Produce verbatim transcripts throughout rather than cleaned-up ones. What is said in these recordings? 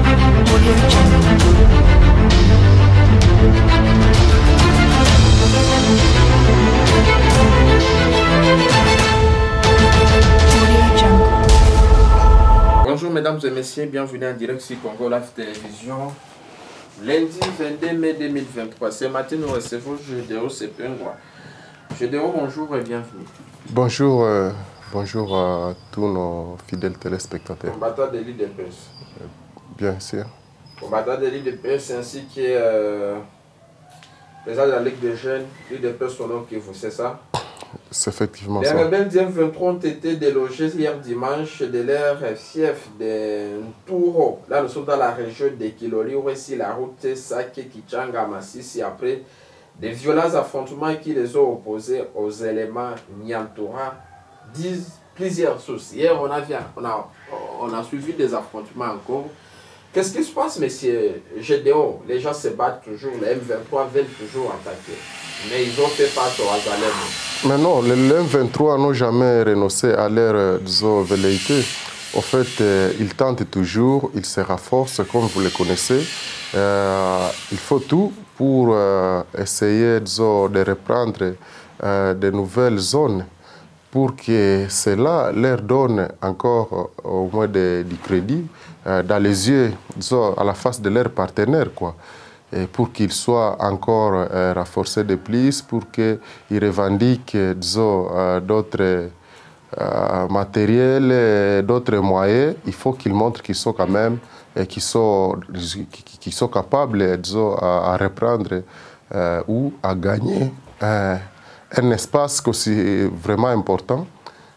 Bonjour mesdames et messieurs, bienvenue en direct sur Congo Live Télévision. Lundi vingt-deux mai deux mille vingt-trois. Ce matin, nous recevons Gédéon Sepengwa. Gédéon, bonjour et bienvenue. Bonjour, euh, bonjour à tous nos fidèles téléspectateurs. Combattant de l'île de Perse. Euh, bien sûr. Combattant de l'île de Perse ainsi que euh, président de la Ligue des jeunes, l'île de Perse, son nom qui vous, c'est ça? C'est effectivement les ça. Les rebelles du M vingt-trois ont été délogés hier dimanche de leur fief de Ntouro. Là, nous sommes dans la région de Kiloli, où ici la route Sake Kichanga Massissi, après des violents affrontements qui les ont opposés aux éléments Nyantura, disent plusieurs sources. Hier, on a, on a, on a suivi des affrontements encore. Qu'est-ce qui se passe, monsieur Gédéon? Les gens se battent toujours, les M vingt-trois veulent toujours attaquer. Mais ils ont fait face au Azalem. Mais non, les M vingt-trois n'ont jamais renoncé à leur euh, velléité. En fait, euh, ils tentent toujours, ils se renforcent, comme vous le connaissez. Euh, il faut tout pour euh, essayer disons, de reprendre euh, de nouvelles zones pour que cela leur donne encore euh, au moins de, du crédit euh, dans les yeux, disons, à la face de leurs partenaires, quoi. Et pour qu'ils soient encore euh, renforcés de plus, pour qu'ils revendiquent disons, euh, d'autres euh, matériels, d'autres moyens, il faut qu'ils montrent qu'ils sont quand même, et qu'ils sont, qu'ils sont capables disons, à, à reprendre euh, ou à gagner euh, un espace aussi vraiment important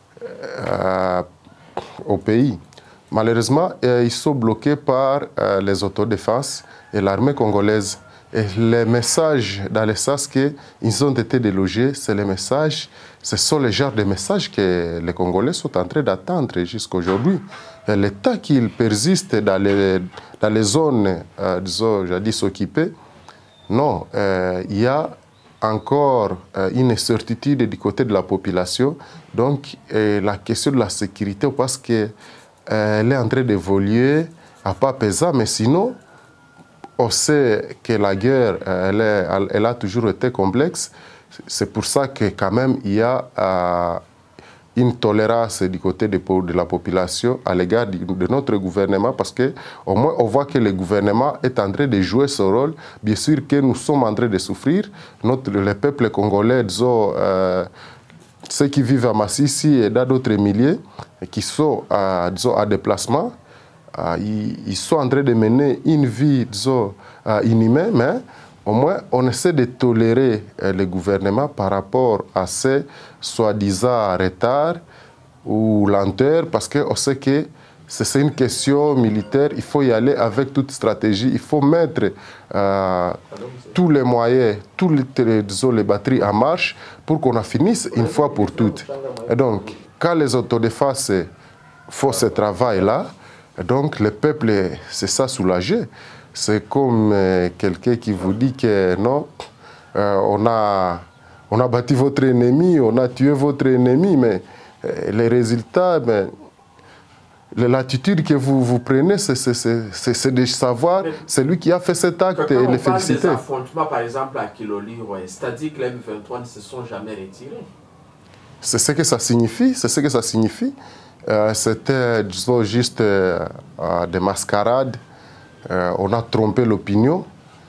euh, au pays. Malheureusement, euh, ils sont bloqués par euh, les autodéfenses et l'armée congolaise. Et les messages dans le sens qu'ils ont été délogés, c'est les messages, ce sont les genres de messages que les Congolais sont en train d'attendre jusqu'à aujourd'hui. L'état qu'ils persistent dans les, dans les zones, euh, disons, jadis occupées, non, euh, il y a encore euh, une incertitude du côté de la population. Donc, euh, la question de la sécurité, parce que elle est en train d'évoluer à pas pesant, mais sinon, on sait que la guerre, elle, est, elle a toujours été complexe. C'est pour ça que quand même, il y a euh, une tolérance du côté de, de la population à l'égard de, de notre gouvernement, parce qu'au moins, on voit que le gouvernement est en train de jouer ce rôle. Bien sûr que nous sommes en train de souffrir. Notre, le peuple congolais, disons, euh, ceux qui vivent à Massissi et dans d'autres milliers, qui sont à, disons, à déplacement, euh, ils, ils sont en train de mener une vie, disons, euh, inhumaine, mais au moins on essaie de tolérer euh, le gouvernement par rapport à ces soi-disant retards ou lenteurs, parce qu'on sait que c'est une question militaire, il faut y aller avec toute stratégie, il faut mettre euh, tous les moyens, tous les, disons, les batteries en marche pour qu'on en finisse une fois pour toutes. Et donc, quand les autodéfenses font ce travail-là, donc le peuple, c'est ça soulagé. C'est comme euh, quelqu'un qui vous dit que non, euh, on, a, on a battu votre ennemi, on a tué votre ennemi, mais euh, les résultats, ben, l'attitude que vous, vous prenez, c'est de savoir celui qui a fait cet acte et le féliciter. Des affrontements, par exemple, à Kiloli, ouais, c'est-à-dire que les M vingt-trois ne se sont jamais retirés. C'est ce que ça signifie, c'est ce que ça signifie. Euh, C'était, disons, juste euh, des mascarades. Euh, on a trompé l'opinion.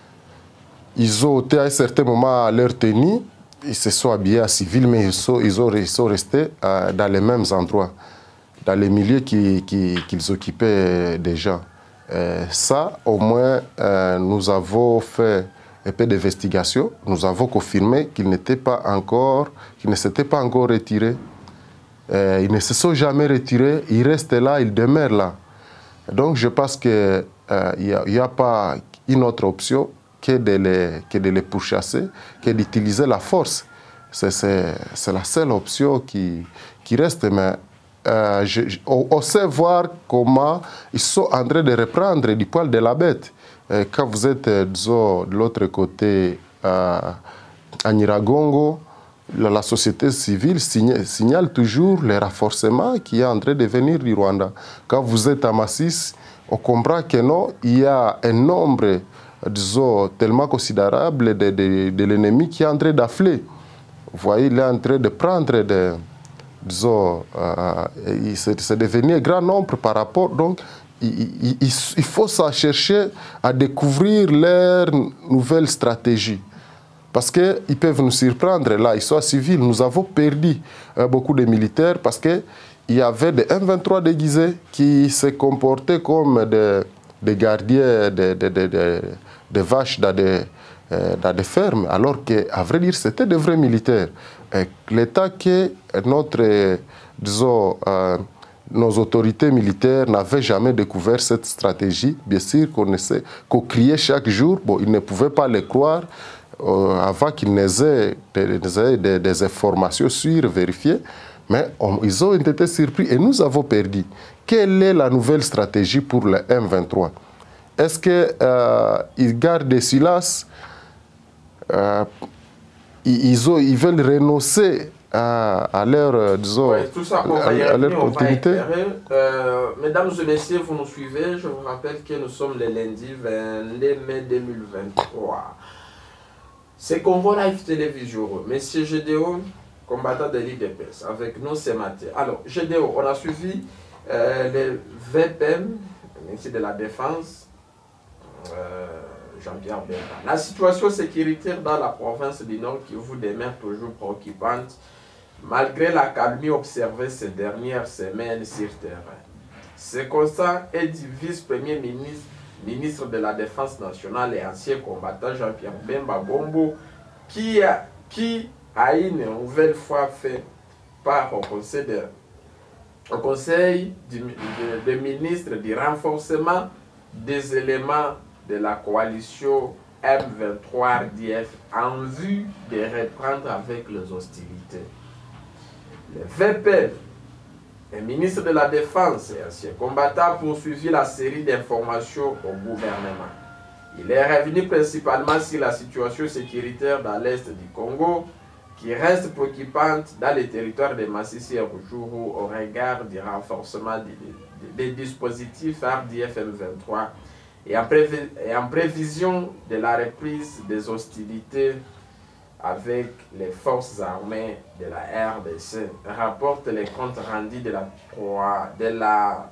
Ils ont été à un certain moment à leur tenue, ils se sont habillés à civil, mais ils sont, ils ont, ils sont restés euh, dans les mêmes endroits, dans les milieux qu'ils qui, qu'ils occupaient déjà. Euh, ça, au moins, euh, nous avons fait un peu d'investigation. Nous avons confirmé qu'ils n'étaient pas encore, qu'ils ne s'étaient pas encore retirés. Euh, ils ne se sont jamais retirés. Ils restent là, ils demeurent là. Donc, je pense qu'il n'y a, a pas une autre option que de les, que de les pourchasser, que d'utiliser la force. C'est la seule option qui, qui reste. Mais Euh, je, je, on, on sait voir comment ils sont en train de reprendre du poil de la bête. Euh, quand vous êtes, euh, disons, de l'autre côté, euh, à Nyiragongo, la, la société civile signe, signale toujours les renforcements qui est en train de venir du Rwanda. Quand vous êtes à Massis, on comprend que non, il y a un nombre, disons, tellement considérable de, de, de l'ennemi qui est en train d'affler. Vous voyez, il est en train de prendre des, disons, euh, c'est devenu un grand nombre par rapport, donc il, il, il faut ça chercher à découvrir leur nouvelle stratégie. Parce qu'ils peuvent nous surprendre, là, ils sont civils. Nous avons perdu euh, beaucoup de militaires parce qu'il y avait des M vingt-trois déguisés qui se comportaient comme des, des gardiens de, de, de, de, de vaches dans des, euh, dans des fermes, alors qu'à vrai dire, c'était des vrais militaires. L'État que notre, euh, disons, euh, nos autorités militaires n'avaient jamais découvert cette stratégie. Bien sûr qu'on qu'on criait chaque jour, bon, ils ne pouvaient pas le croire. Euh, avant qu'ils n'aient des, des, des informations sûres, vérifiées, mais on, ils ont été surpris et nous avons perdu. Quelle est la nouvelle stratégie pour le M vingt-trois? Est-ce qu'ils euh, gardent des silences? euh, ils, ont, ils veulent renoncer à, à leur, disons, ouais, tout ça, on va y à, à revenir, leur on va continuité? euh, Mesdames et messieurs, vous nous suivez. Je vous rappelle que nous sommes le lundi vingt-deux mai deux mille vingt-trois. C'est Congo Live Télévision. Monsieur Gédéon, combattant de l'I D P S, avec nous ce matin. Alors, Gédéon, on a suivi euh, le V P M, ministre de la Défense, euh, Jean-Pierre Bemba. La situation sécuritaire dans la province du Nord qui vous demeure toujours préoccupante, malgré la calmie observée ces dernières semaines sur terrain. Ce constat est du vice-premier ministre ministre de la Défense nationale et ancien combattant Jean-Pierre Bemba Gombo, qui a, qui a une nouvelle fois fait part au Conseil de, au conseil du, de, de ministres du renforcement des éléments de la coalition M vingt-trois R D F en vue de reprendre avec les hostilités. Le V P M, le ministre de la Défense et ancien combattant poursuivi la série d'informations au gouvernement. Il est revenu principalement sur la situation sécuritaire dans l'est du Congo, qui reste préoccupante dans les territoires de Massissi et Rutshuru au regard du renforcement des, des dispositifs R D F M vingt-trois et en, et en prévision de la reprise des hostilités avec les forces armées de la R D C, rapporte les comptes rendus de la, de la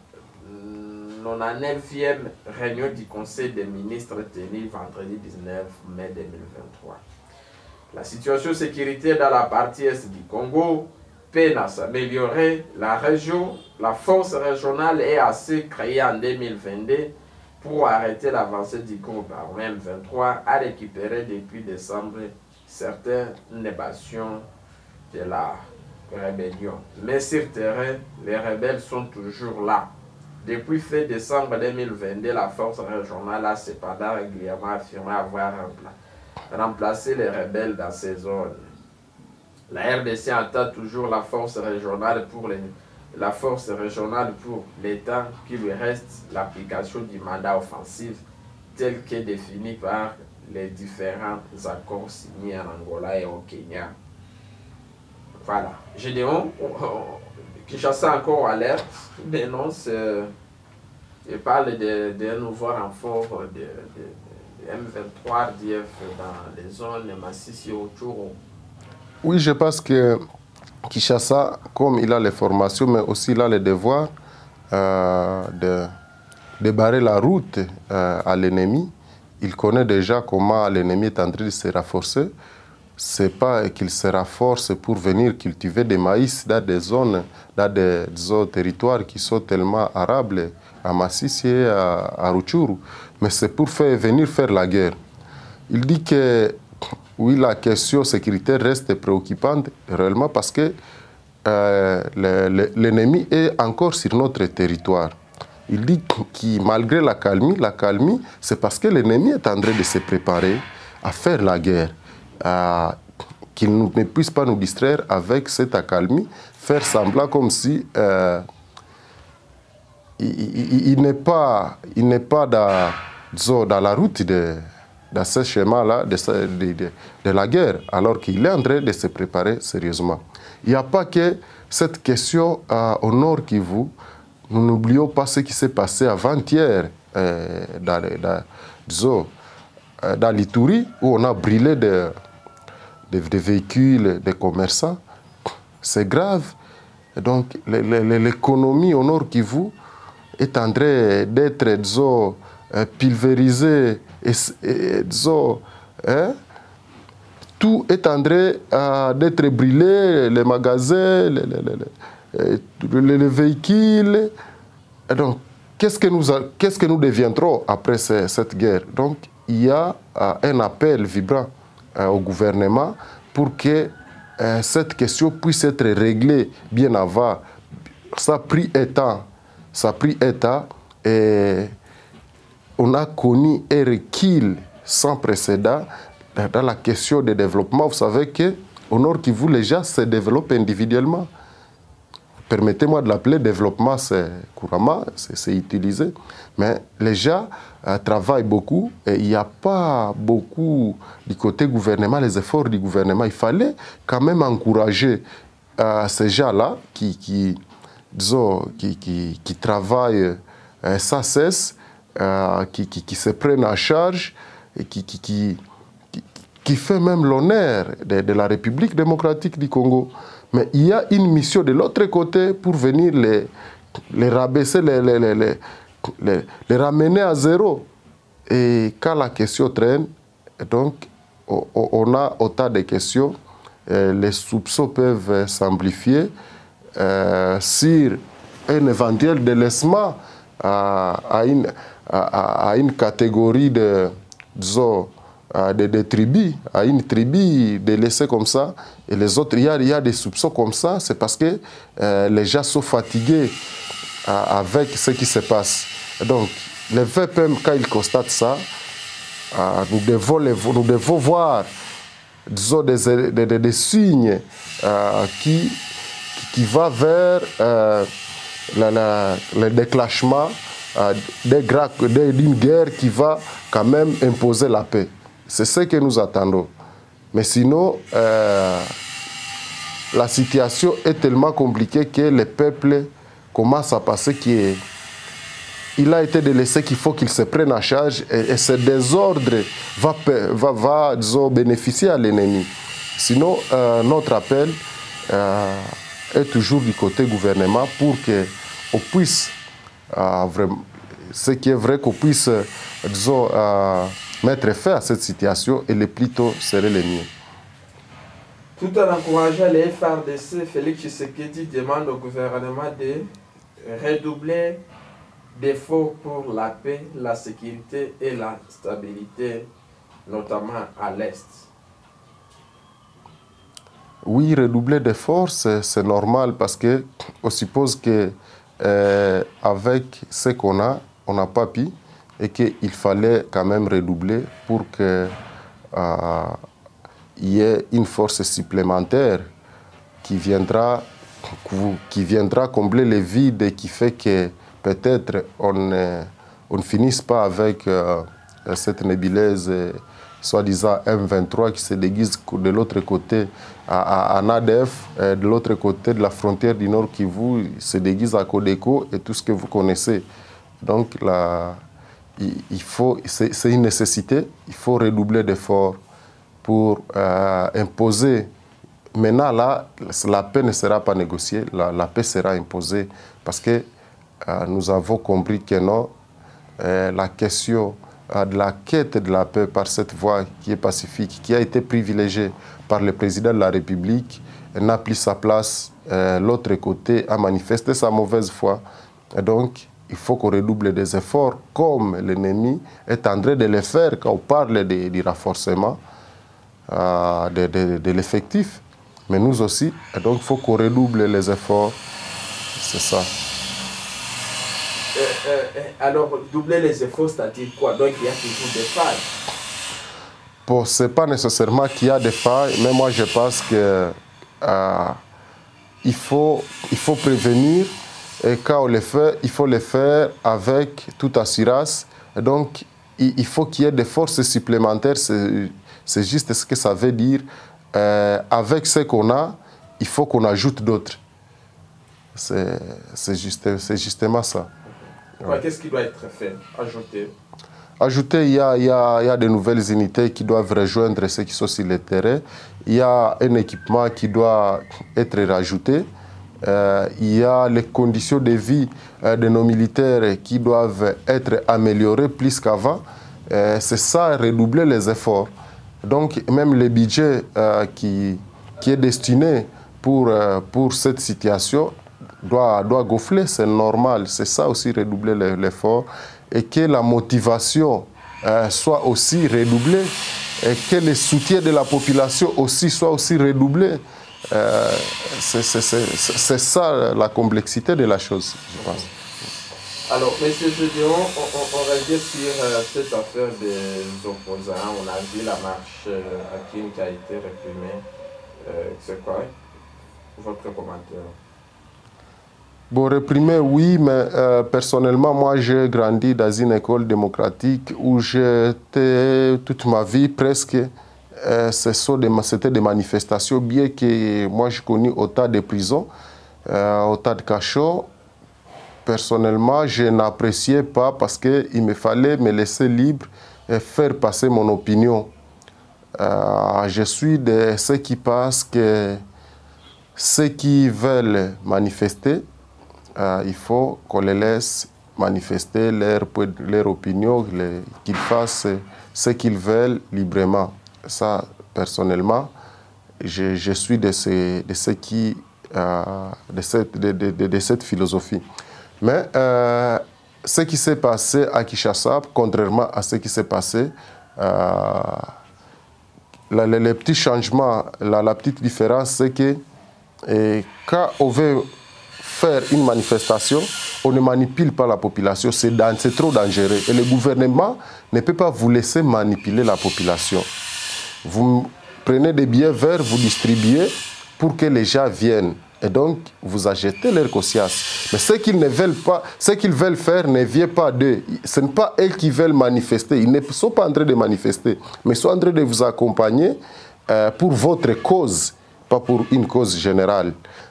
quatre-vingt-neuvième réunion du Conseil des ministres tenue vendredi dix-neuf mai deux mille vingt-trois. La situation sécuritaire dans la partie est du Congo peine à s'améliorer. La région, la force régionale est assez créée en deux mille vingt-deux pour arrêter l'avancée du groupe armé M vingt-trois à récupérer depuis décembre certaines négations de la rébellion. Mais sur terrain, les rebelles sont toujours là. Depuis fin décembre deux mille vingt-deux, la force régionale a cependant régulièrement affirmé avoir remplacé les rebelles dans ces zones. La R D C attend toujours la force régionale pour les, la force régionale pour l'État qui lui reste l'application du mandat offensif tel que défini par les différents accords signés en Angola et au Kenya. Voilà. Gédéon, Kinshasa encore alerte, dénonce euh, et parle de, de nouveaux renforts de, de, de M vingt-trois R D F dans les zones Massissi et Rutshuru. Oui, je pense que Kinshasa, comme il a les formations, mais aussi il a le devoir euh, de, de barrer la route euh, à l'ennemi. Il connaît déjà comment l'ennemi est en train de se renforcer. Ce n'est pas qu'il se renforce pour venir cultiver des maïs dans des zones, dans des, des territoires qui sont tellement arables, à Massissi et à, à Rutshuru, mais c'est pour faire, venir faire la guerre. Il dit que oui, la question sécuritaire reste préoccupante réellement parce que euh, l'ennemi est encore sur notre territoire. Il dit que malgré la calmie, la calmie, c'est parce que l'ennemi est en train de se préparer à faire la guerre. Euh, qu'il ne puisse pas nous distraire avec cette accalmie, faire semblant comme si euh, il, il, il n'est pas, il n'est pas dans, disons, dans la route de, dans ce schéma-là de, de, de, de la guerre, alors qu'il est en train de se préparer sérieusement. Il n'y a pas que cette question euh, au Nord Kivu. nous n'oublions pas ce qui s'est passé avant-hier euh, dans, dans, disons, euh, dans l'Ituri, où on a brûlé des de, de véhicules, des commerçants. C'est grave. Donc l'économie au Nord Kivu est en train d'être, disons, pulvérisée. Et, et, disons, hein, tout est en train euh, d'être brûlé, les magasins, les, les, les, les, les véhicules. Et donc, qu'est-ce que nous, qu'est-ce que nous deviendrons après ce, cette guerre? Donc, il y a euh, un appel vibrant euh, au gouvernement pour que euh, cette question puisse être réglée bien avant. Ça a pris un temps. Ça a pris un temps et on a connu un recul sans précédent dans la question du développement. Vous savez qu'au Nord Kivu, les gens se développent individuellement. Permettez-moi de l'appeler développement, c'est couramment, c'est utilisé. Mais les gens euh, travaillent beaucoup et il n'y a pas beaucoup du côté gouvernement, les efforts du gouvernement. Il fallait quand même encourager euh, ces gens-là qui, qui, disons, qui, qui, qui travaillent euh, sans cesse, euh, qui, qui, qui se prennent en charge et qui, qui, qui, qui, qui fait même l'honneur de, de la République démocratique du Congo. Mais il y a une mission de l'autre côté pour venir les, les rabaisser, les, les, les, les, les, les ramener à zéro. Et quand la question traîne, donc on a autant de questions, les soupçons peuvent s'amplifier euh, sur un éventuel délaissement à, à, une, à, à une catégorie de, disons, De, de tribus, à une tribu délaissée comme ça, et les autres, il y a, il y a des soupçons comme ça, c'est parce que euh, les gens sont fatigués euh, avec ce qui se passe. Donc, les V P M, quand ils constatent ça, euh, nous, devons les, nous devons voir, disons, des, des, des, des signes euh, qui, qui vont vers euh, la, la, le déclenchement euh, d'une guerre qui va quand même imposer la paix. C'est ce que nous attendons. Mais sinon, euh, la situation est tellement compliquée que les peuples commencent à penser qu'il a été délaissé, qu'il faut qu'il se prenne en charge et, et ce désordre va, va, va disons, bénéficier à l'ennemi. Sinon, euh, notre appel euh, est toujours du côté gouvernement pour qu'on puisse, euh, vraiment, ce qui est vrai, qu'on puisse, disons, euh, mettre fin à cette situation et le plus tôt serait le mieux. Tout en encourageant les F R D C, Félix Tshisekedi demande au gouvernement de redoubler d'efforts pour la paix, la sécurité et la stabilité, notamment à l'Est. Oui, redoubler d'efforts, c'est normal parce qu'on suppose que euh, avec ce qu'on a, on n'a pas pu. Et qu'il fallait quand même redoubler pour qu'il euh, y ait une force supplémentaire qui viendra, qui viendra combler les vides et qui fait que peut-être on, on ne finisse pas avec euh, cette nébuleuse, soi-disant M vingt-trois, qui se déguise de l'autre côté à, à, à A D F, de l'autre côté de la frontière du Nord Kivu, se déguise à Codeco et tout ce que vous connaissez. Donc la... Il faut, c'est une nécessité, il faut redoubler d'efforts pour euh, imposer. Maintenant, là, la paix ne sera pas négociée, la, la paix sera imposée parce que euh, nous avons compris que non, euh, la question euh, de la quête de la paix par cette voie qui est pacifique, qui a été privilégiée par le président de la République, n'a plus sa place. Euh, l'autre côté a manifesté sa mauvaise foi. Et donc, il faut qu'on redouble des efforts comme l'ennemi est en train de le faire quand on parle de, du renforcement euh, de, de, de l'effectif. Mais nous aussi, et donc il faut qu'on redouble les efforts. C'est ça. Euh, euh, alors, doubler les efforts, c'est-à-dire quoi? Donc il y a toujours des failles. Bon, ce n'est pas nécessairement qu'il y a des failles, mais moi je pense qu'il euh, faut, il faut prévenir. Et quand on le fait, il faut le faire avec toute assurance. Et donc, il faut qu'il y ait des forces supplémentaires. C'est juste ce que ça veut dire. Euh, avec ce qu'on a, il faut qu'on ajoute d'autres. C'est juste, justement ça. Ouais. Qu'est-ce qui doit être fait? Ajouter Ajouter, il y, a, il, y a, il y a de nouvelles unités qui doivent rejoindre ceux qui sont sur le terrain. Il y a un équipement qui doit être rajouté. Euh, il y a les conditions de vie euh, de nos militaires qui doivent être améliorées plus qu'avant. Euh, C'est ça, redoubler les efforts. Donc, même le budget euh, qui, qui est destiné pour, euh, pour cette situation doit, doit gonfler, c'est normal. C'est ça aussi, redoubler l'effort. Et que la motivation euh, soit aussi redoublée et que le soutien de la population aussi soit aussi redoublé. Euh, c'est ça la complexité de la chose, je pense. Alors, M. Gédéon, on, on, on revient sur euh, cette affaire des opposants. On a vu la marche euh, à Kin qui a été réprimée. Euh, c'est quoi votre commentaire? Bon, réprimé, oui, mais euh, personnellement, moi, j'ai grandi dans une école démocratique où j'étais toute ma vie presque. Euh, C'était des manifestations, bien que moi, j'ai connu autant de prisons, euh, autant de cachots. Personnellement, je n'appréciais pas parce qu'il me fallait me laisser libre et faire passer mon opinion. Euh, je suis de ceux qui pensent que ceux qui veulent manifester, Euh, il faut qu'on les laisse manifester leur, leur opinion, qu'ils fassent ce qu'ils veulent librement. Ça, personnellement, je, je suis de, ces, de ceux qui, euh, de, cette, de, de, de, de cette philosophie. Mais euh, ce qui s'est passé à Kinshasa, contrairement à ce qui s'est passé, euh, la, les, les petits changements, la, la petite différence, c'est que et quand on veut faire une manifestation, on ne manipule pas la population, c'est trop dangereux. Et le gouvernement ne peut pas vous laisser manipuler la population. Vous prenez des billets verts, vous distribuez pour que les gens viennent. Et donc, vous achetez leur conscience. Mais ce qu'ils ne veulent pas, ce qu'ils veulent faire ne vient pas d'eux. Ce n'est pas eux qui veulent manifester. Ils ne sont pas en train de manifester, mais ils sont en train de vous accompagner euh, pour votre cause, pas pour une cause générale.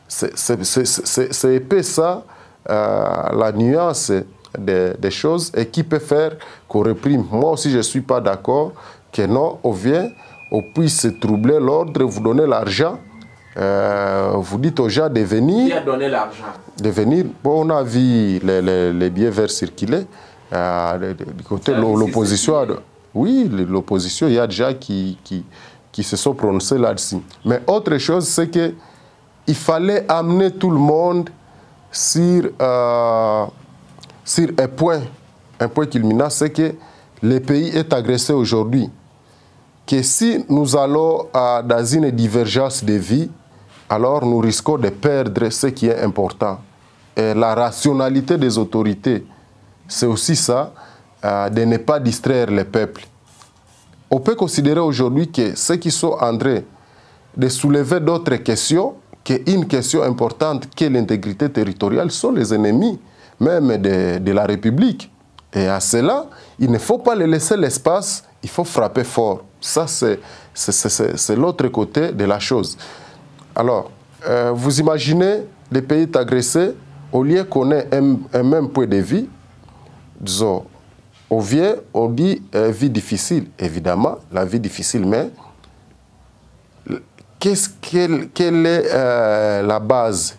C'est épais ça, euh, la nuance des, des choses et qui peut faire qu'on réprime. Moi aussi, je ne suis pas d'accord que non, on vient, on puisse troubler l'ordre, vous donner l'argent, euh, vous dites aux gens de venir. Qui a donné l'argent? De venir. Bon, on a vu les, les, les billets verts circuler. Euh, du côté de l'opposition, oui, l'opposition, il y a des gens qui, qui, qui se sont prononcés là-dessus. Mais autre chose, c'est que il fallait amener tout le monde sur, euh, sur un point, un point culminant, c'est que le pays est agressé aujourd'hui. Que si nous allons euh, dans une divergence de vie, alors nous risquons de perdre ce qui est important. Et la rationalité des autorités, c'est aussi ça, euh, de ne pas distraire le peuple. On peut considérer aujourd'hui que ceux qui sont en train de soulever d'autres questions, qu'une question importante qui est l'intégrité territoriale sont les ennemis même de, de la République. Et à cela, il ne faut pas les laisser l'espace, il faut frapper fort. Ça, c'est l'autre côté de la chose. Alors, euh, vous imaginez les pays agressés, au lieu qu'on ait un, un même point de vie, disons, on vient, on dit euh, vie difficile. Évidemment, la vie difficile, mais Qu'est-ce, quelle, quelle est euh, la base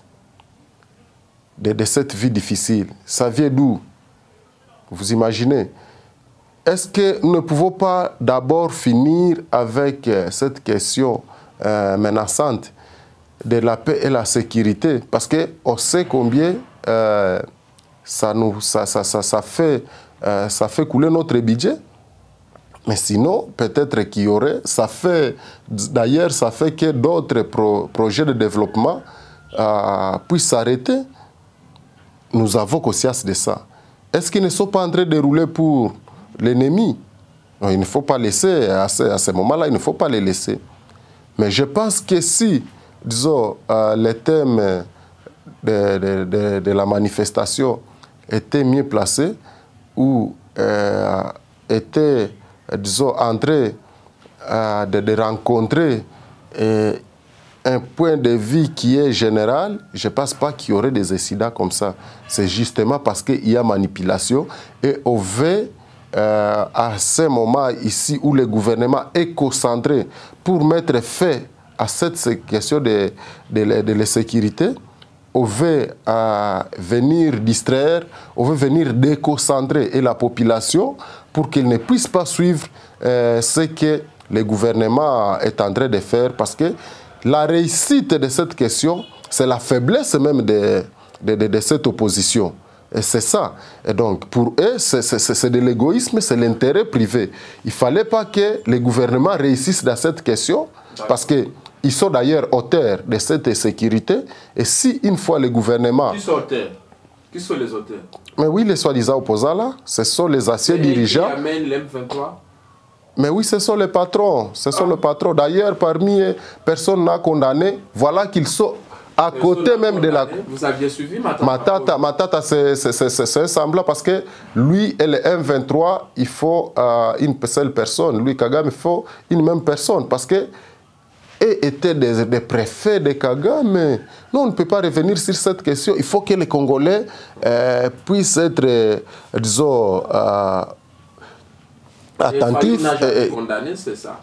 de, de cette vie difficile? Ça vient d'où? Vous imaginez? Est-ce que nous ne pouvons pas d'abord finir avec euh, cette question euh, menaçante de la paix et la sécurité? Parce qu'on sait combien euh, ça, nous, ça, ça, ça, ça, fait, euh, ça fait couler notre budget. Mais sinon, peut-être qu'il y aurait, ça fait, d'ailleurs, ça fait que d'autres pro, projets de développement euh, puissent s'arrêter. Nous avons conscience de ça. Est-ce qu'ils ne sont pas en train de rouler pour l'ennemi? Il ne faut pas laisser, à ce, à ce moment-là, il ne faut pas les laisser. Mais je pense que si, disons, euh, les thèmes de, de, de, de la manifestation étaient mieux placés ou euh, étaient, disons, en train euh, de, de rencontrer euh, un point de vue qui est général, je ne pense pas qu'il y aurait des incidents comme ça. C'est justement parce qu'il y a manipulation et on veut, euh, à ce moment ici où le gouvernement est concentré pour mettre fin à cette question de, de, de, de la sécurité, on veut euh, venir distraire, on veut venir déconcentrer et la population pour qu'elle ne puisse pas suivre euh, ce que le gouvernement est en train de faire, parce que la réussite de cette question, c'est la faiblesse même de, de, de, de cette opposition. Et c'est ça. Et donc, pour eux, c'est de l'égoïsme, c'est l'intérêt privé. Il ne fallait pas que le gouvernement réussisse dans cette question, parce qu'ils sont d'ailleurs auteurs de cette sécurité. Et si une fois le gouvernement... Qui sont auteurs? Qui sont les auteurs? Mais oui, les soi-disant opposants là, ce sont les anciens dirigeants. Qui amènent l'M vingt-trois? Mais oui, ce sont les patrons. Ce sont ah. les patrons. D'ailleurs, parmi eux, personne n'a condamné. Voilà qu'ils sont à personne côté même condamné. de la... Vous aviez suivi Matata? Matata, Matata c'est un semblant parce que lui et le M vingt-trois, il faut euh, une seule personne. Lui, Kagame, il faut une même personne. Parce que et étaient des, des préfets de Kagame. Non, on ne peut pas revenir sur cette question. Il faut que les Congolais euh, puissent être, euh, disons... Euh, attentif. Et condamné, c'est ça.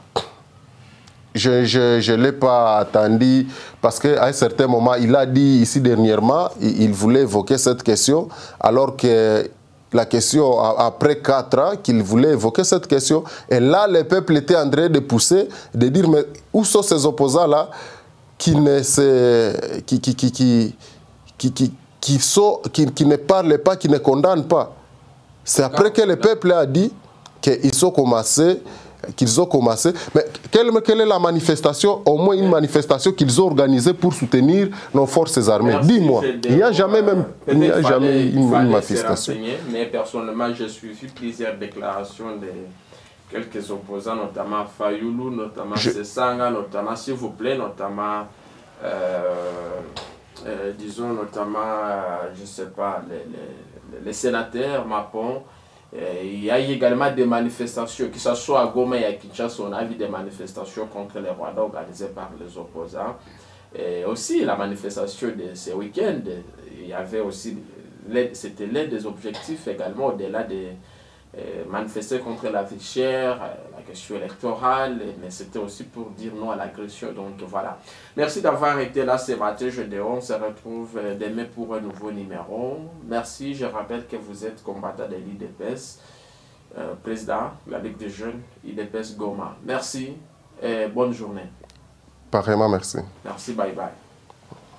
Je ne l'ai pas attendu parce qu'à un certain moment, il a dit ici dernièrement, il, il voulait évoquer cette question, alors que la question, après quatre ans, qu'il voulait évoquer cette question. Et là, le peuple était en train de pousser, de dire, mais où sont ces opposants-là qui ne, se, qui, qui, qui, qui, qui, qui, qui, sont, qui, qui ne parlent pas, qui ne condamnent pas. C'est après que le peuple a dit qu'ils ont commencé, qu'ils ont commencé. Mais quelle, quelle est la manifestation, au moins une manifestation qu'ils ont organisée pour soutenir nos forces armées? Dis-moi, il n'y a jamais même il n'y a jamais une, une manifestation. Mais personnellement, j'ai suivi plusieurs déclarations de quelques opposants, notamment Fayoulou, notamment je... Sessanga, notamment, s'il vous plaît, notamment, euh, euh, disons, notamment, euh, je ne sais pas, les, les, les sénateurs, Mapon. Il y a également des manifestations, que ce soit à Goma et à Kinshasa, on a vu des manifestations contre les Rwandais organisées par les opposants. Et aussi la manifestation de ce week-end, il y avait aussi, c'était l'un des objectifs également, au-delà de euh, manifester contre la vie chère, la question électorale, mais c'était aussi pour dire non à l'agression. Donc voilà. Merci d'avoir été là ce matin, jeudi. On se retrouve demain pour un nouveau numéro. Merci, je rappelle que vous êtes combattant de l'I D P S, euh, président de la Ligue des jeunes, I D P S Goma. Merci et bonne journée. Pareillement, merci. Merci, bye bye.